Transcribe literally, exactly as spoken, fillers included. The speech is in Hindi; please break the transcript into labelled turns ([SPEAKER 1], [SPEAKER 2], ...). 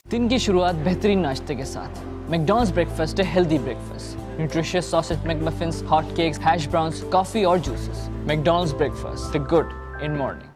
[SPEAKER 1] दिन की शुरुआत बेहतरीन नाश्ते के साथ। मैकडॉनल्ड्स ब्रेकफास्ट है healthy breakfast, nutritious sausage McMuffins, hot cakes, hash browns, coffee और juices. McDonald's breakfast, the good in morning.